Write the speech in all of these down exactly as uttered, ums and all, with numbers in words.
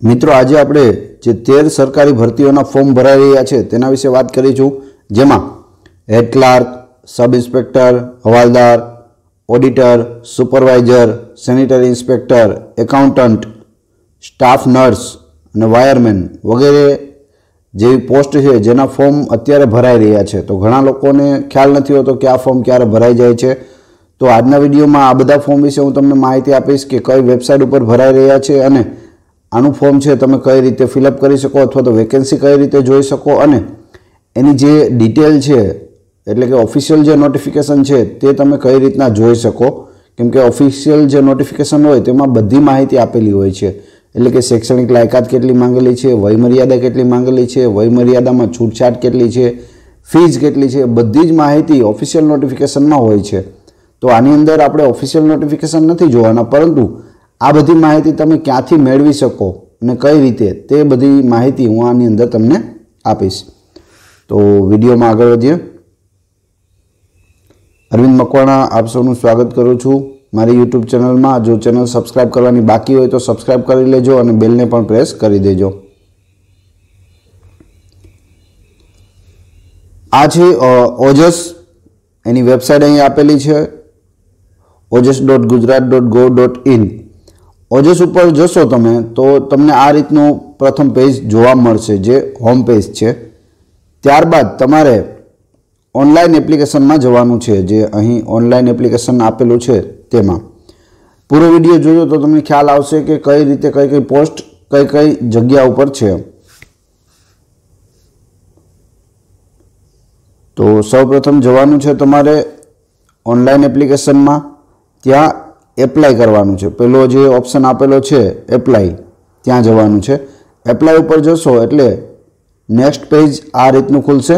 मित्रों आज आपणे जे तेर सरकारी भर्तीओना फॉर्म भराई रह्या छे तेना विषे वात करीशुं, जेमां हेड क्लार्क, सब इंस्पेक्टर, हवालदार, auditor, supervisor, sanitary inspector, accountant, staff nurse अने वायरमेन वगैरे जेवी पोस्ट है जेना फॉर्म अत्यारे भराई रह्या छे। तो घणा लोकोने ख्याल नथी होतो कि आ फॉर्म क्यारे भराई जाय छे। तो आजना विडियोमां आ बधा फॉर्म विषे हूँ तमने माहिती आपीश कि कई वेबसाइट पर भराई रह्या छे अने आनु फॉर्म है तमे कई रीते फिलअप करी शको अथवा तो वेकेन्सी कई रीते जोई शको अने एनी जे डिटेल है एटले के ऑफिशियल जे नोटिफिकेशन है ते तमे कई रीतना जोई शको, केम के ऑफिशियल जे नोटिफिकेशन होय तेमां बधी माहिती आपेली होय छे। एटले के शैक्षणिक लायकात केटली मांगेली छे, वयमर्यादा केटली मांगेली छे, वयमर्यादामां छूटछाट केटली छे, फीज केटली छे, बधी ज माहिती ऑफिशियल नोटिफिकेशनमां होय छे। तो आनी अंदर आपणे ऑफिशियल नोटिफिकेशन नथी जोवाना, परंतु आ बधी माहिती तमे क्यांथी मेळवी शको अने कई रीते ते बधी माहिती हूँ आनी अंदर तमने आपीश। तो विडियोमां आगळ वधीए। अरविंद मकवाणा आप सौનું स्वागत करूँ छूँ मारी यूट्यूब चेनल में। जो चेनल सब्सक्राइब करवानी बाकी होय तो सब्सक्राइब करी लेजो अने बेल ने पण प्रेस करी देजो। आ छे ओजस एनी वेबसाइट अहीं आपेली छे Ojas dot Gujarat dot gov dot in. Ojas पर जशो तमे तो तमने आ रीतनु प्रथम पेज जोवा मळशे जे होम पेज छे। त्यारबाद तमारे ऑनलाइन एप्लिकेशन में जवानुं छे, जे अहीं ऑनलाइन एप्लिकेशन आपेलुं छे तेमां। पूरो विडियो जोजो तो तमने ख्याल आवशे कि कई रीते कई कई पोस्ट कई कई जग्या पर छे। तो सौप्रथम जवानुं छे तमारे ऑनलाइन एप्लिकेशन में, त्यां एप्लाय करवानुं छे। पहेलो जे ऑप्शन आपेलो छे एप्लाय त्यां जवानुं छे। एप्लाय उपर जशो एटले नेक्स्ट पेज आ रीतनुं खुलशे।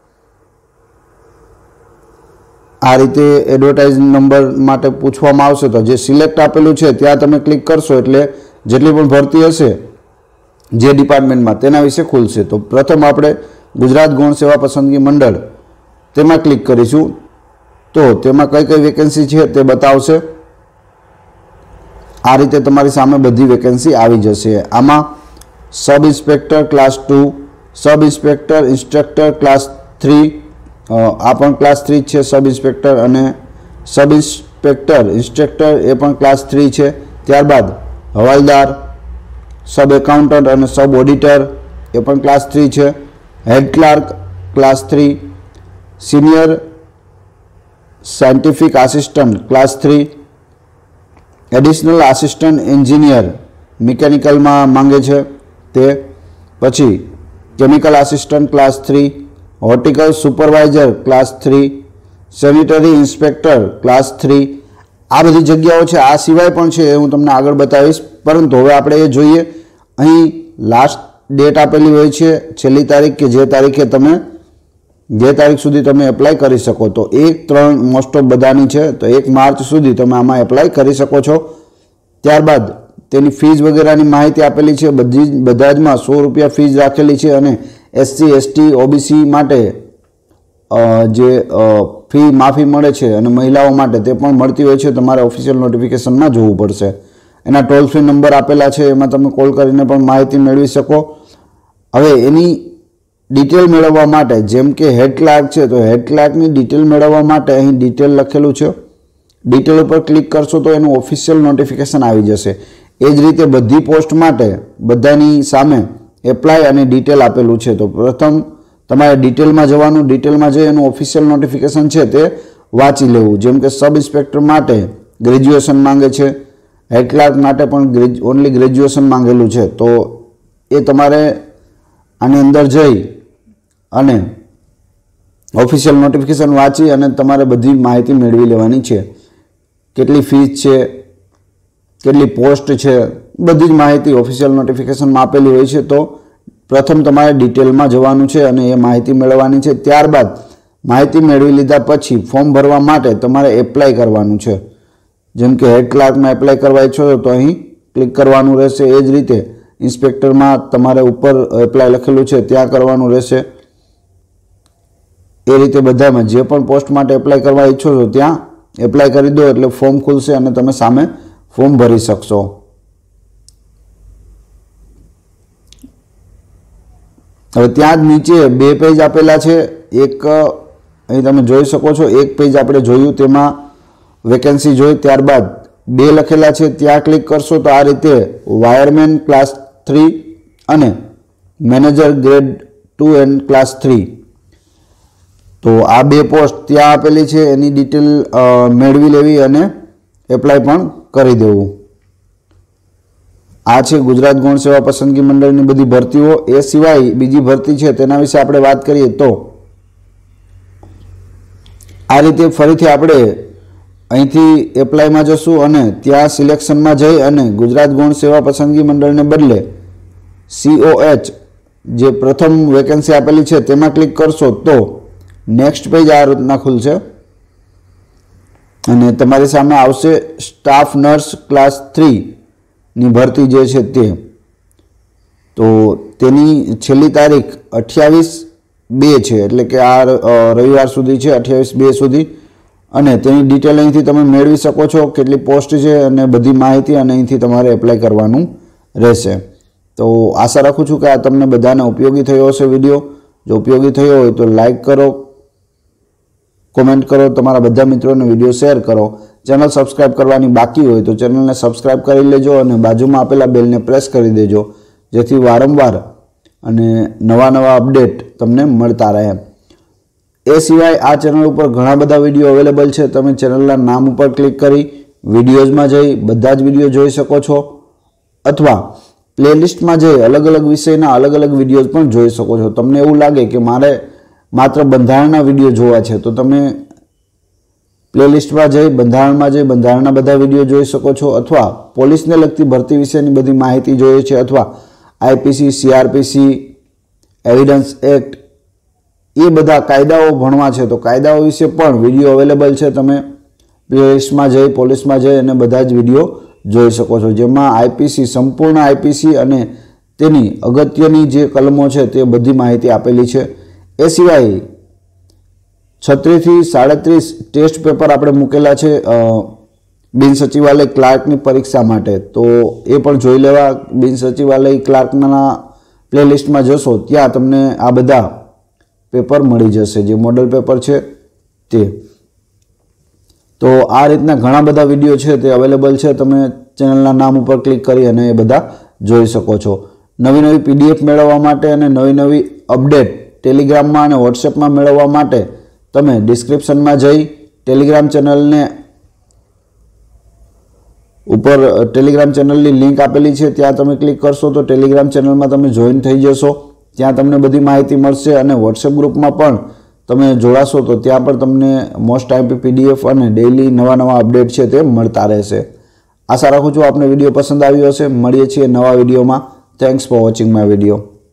आ रीते एडवर्टाइज नंबर माटे पूछवामां आवशे तो जे सिलेक्ट आपेलुं छे त्यां तमे क्लिक करशो एटले जेटली पण भरती हशे जे डिपार्टमेंटमां तेना विषे खुलशे। तो प्रथम आपणे गुजरात गौण सेवा पसंदगी मंडळ तेमां क्लिक करीशुं तो तेमां कई कई वेकेन्सी छे ते बतावशे। आ रीते तमारी सामे बधी वेकेन्सी आवी जशे। आमां sub inspector class two, sub inspector instructor class three, आ पण क्लास थ्री है सब इंस्पेक्टर अने सब इंस्पेक्टर इंस्ट्रक्टर ए पण क्लास थ्री है। त्यारबाद हवालदार, सब एकाउंटंट अने सब ऑडिटर ए पण क्लास थ्री है। Head clerk class three, senior scientific assistant class three, additional assistant engineer mechanical में मांगे छे ते, पछी chemical assistant class three, horticulture supervisor class three, sanitary inspector class three. आ बधी जग्याओ छे। आ सिवाय पण छे हूँ तमने आगळ बतावीश, परंतु हवे आपणे ए जोईए। अहीं लास्ट डेट आपेली होय छे, छेल्ली तारीख के जे तारीखे तमे जे तारीख सुधी तमे एप्लाय करी शको। तो एक त्रण मोस्ट ऑफ बधानी छे, तो एक मार्च सुधी तमे आमां एप्लाय करी शको छो। त्यारबाद तेनी फीज वगैरेनी माहिती आपेली छे। बधी बधा ज मां सौ रुपया फीज राखेली छे अने एससी एसटी ओबीसी माटे जे फी माफी मळे छे अने महिलाओं माटे ते पण मळती होय छे। तमारे ऑफिशियल नोटिफिकेशन में जोवुं पड़शे। एना टोल फ्री नंबर आपेला छे, एमां तमे कॉल करीने पण माहिती मेळवी शको। हवे एनी डिटेल मेळववा माटे जेम के हेड क्लार्क छे तो हेड क्लार्कनी डिटेल मेळववा माटे अहीं डिटेल लखेलुं छे। डिटेल पर क्लिक करशो तो एनुं ऑफिशियल नोटिफिकेशन आवी जशे। ए ज रीते बधी पोस्ट माटे बधानी सामे एप्लाय अने डिटेल आपेलुं छे। तो प्रथम तमारे डिटेल में जवानुं, डिटेल में जई एनुं ऑफिशियल नोटिफिकेशन छे ते वांची लेवुं। जेम के सब इंस्पेक्टर माटे ग्रेज्युएशन मांगे छे, हेड क्लार्क माटे पण ओनली ग्रेज्युएशन मांगेलुं छे। तो ए तमारे आनी अंदर जई अने ऑफिशियल नोटिफिकेशन वांची अने तमारे बधी माहिती मेळवी लेवानी छे। केटली फीज छे, केटली पोस्ट है, बधी ज माहिती ऑफिशियल नोटिफिकेशन में आपेली होय छे। तो प्रथम तमारे डिटेल में जवानुं छे अने ए माहिती मेळववानी छे। त्यारबाद माहिती मेळवी लीधा पछी फॉर्म भरवा माटे तमारे एप्लाय करवानुं छे। जेम के हेड क्लार्क में एप्लाय करवा इच्छो तो अहीं क्लिक करवानुं रहेशे। ए ज रीते इंस्पेक्टर में तमारे उपर एप्लाय लखेलुं छे त्यां करवानुं रहेशे। ए रीते बधामां जे पण पोस्ट माटे एप्लाय करवा इच्छो छो त्यां एप्लाय करी दो एटले फॉर्म खुलशे अने तमे सामे फॉर्म भरी शकशो। હવે ત્યાં જ નીચે બે પેજ આપેલા છે। એક અહીં તમે જોઈ શકો છો, એક પેજ આપણે જોયું તેમાં વેકેન્સી જોઈ, ત્યારબાદ બે લખેલા છે, ત્યાં ક્લિક કરશો તો આ રીતે વાયરમેન ક્લાસ થ્રી અને manager grade two and class three, તો આ બે પોસ્ટ ત્યાં આપેલી છે, એની ડિટેલ મેળવી લેવી અને એપ્લાય પણ કરી દેવું। આ છે ગુજરાત ગૌણ સેવા પસંદગી મંડળની બધી ભરતીઓ। એ સિવાય બીજી ભરતી છે તેના વિશે આપણે વાત કરીએ તો આ રીતે ફરીથી આપણે અહીંથી એપ્લાયમાં જશું અને ત્યાં સિલેક્શનમાં જઈ અને ગુજરાત ગૌણ સેવા પસંદગી મંડળને બદલે સીઓએચ જે પ્રથમ વેકેન્સી આપેલી છે તેમાં ક્લિક કરશો તો નેક્સ્ટ પેજ આ રીતના ખુલશે અને તમારી સામે આવશે સ્ટાફ નર્સ ક્લાસ થ્રી ની ભરતી જે છે તે, તો તેની છેલ્લી તારીખ અઠ્યાવીસ બે છે, એટલે કે આ રવિવાર સુધી છે, અઠ્યાવીસ બે સુધી, અને તેની ડિટેલ અહીંથી તમે મેળવી શકો છો, કેટલી પોસ્ટ છે અને બધી માહિતી, અને અહીંથી તમારે એપ્લાય કરવાનું રહેશે। તો આશા રાખું છું કે આ તમને બધાને ઉપયોગી થયો હશે વિડીયો। જો ઉપયોગી થયો હોય તો લાઈક કરો, કોમેન્ટ કરો, તમારા બધા મિત્રોને વિડીયો શેર કરો। ચેનલ સબસ્ક્રાઇબ કરવાની બાકી હોય તો ચેનલને સબસ્ક્રાઇબ કરી લેજો અને બાજુમાં આપેલા બેલને પ્રેસ કરી દેજો, જેથી વારંવાર અને નવા નવા અપડેટ તમને મળતા રહે। એ સિવાય આ ચેનલ ઉપર ઘણા બધા વિડીયો અવેલેબલ છે। તમે ચેનલના નામ ઉપર ક્લિક કરી વિડીયોઝમાં જઈ બધા જ વિડીયો જોઈ શકો છો, અથવા પ્લેલિસ્ટમાં જઈ અલગ અલગ વિષયના અલગ અલગ વિડીયોઝ પણ જોઈ શકો છો। તમને એવું લાગે કે મારે માત્ર બંધારણના વિડીયો જોવા છે તો તમે પ્લેલિસ્ટમાં જઈ બંધારણમાં જઈ બંધારણના બધા વિડીયો જોઈ શકો છો, અથવા પોલીસને લગતી ભરતી વિશેની બધી માહિતી જોઈએ છે, અથવા આઈપીસી, સીઆરપીસી, એવિડન્સ એક્ટ, એ બધા કાયદાઓ ભણવા છે તો કાયદાઓ વિશે પણ વિડીયો અવેલેબલ છે। તમે પ્લેલિસ્ટમાં જઈ પોલીસમાં જઈ અને બધા જ વિડીયો જોઈ શકો છો, જેમાં આઈપીસી, સંપૂર્ણ આઈપીસી અને તેની અગત્યની જે કલમો છે તે બધી માહિતી આપેલી છે। એ સિવાય છત્રીસ થી સાડત્રીસ ટેસ્ટ પેપર આપણે મૂકેલા છે બિન સચિવાલય ક્લાર્કની પરીક્ષા માટે, તો એ પણ જોઈ લેવા। બિન સચિવાલય ક્લાર્કના પ્લેલિસ્ટમાં જશો ત્યાં તમને આ બધા પેપર મળી જશે, જે મોડલ પેપર છે તે। તો આ રીતના ઘણા બધા વિડીયો છે તે અવેલેબલ છે, તમે ચેનલના નામ ઉપર ક્લિક કરી અને એ બધા જોઈ શકો છો। નવી નવી પીડીએફ મેળવવા માટે અને નવી નવી અપડેટ ટેલિગ્રામમાં અને વોટ્સએપમાં મેળવવા માટે તમે ડિસ્ક્રિપ્શનમાં જઈ ટેલિગ્રામ ચેનલને ઉપર ટેલિગ્રામ ચેનલની લિંક આપેલી છે, ત્યાં તમે ક્લિક કરશો તો ટેલિગ્રામ ચેનલમાં તમે જોઈન થઈ જશો। ત્યાં તમને બધી માહિતી મળશે અને વોટ્સએપ ગ્રુપમાં પણ તમે જોડાશો તો ત્યાં પણ તમને મોસ્ટ આઈપી પીડીએફ અને ડેઇલી નવા નવા અપડેટ છે તે મળતા રહેશે। આશા રાખું છું આપને વિડીયો પસંદ આવ્યો હશે। મળીએ છીએ નવા વિડીયોમાં। Thanks for watching my video.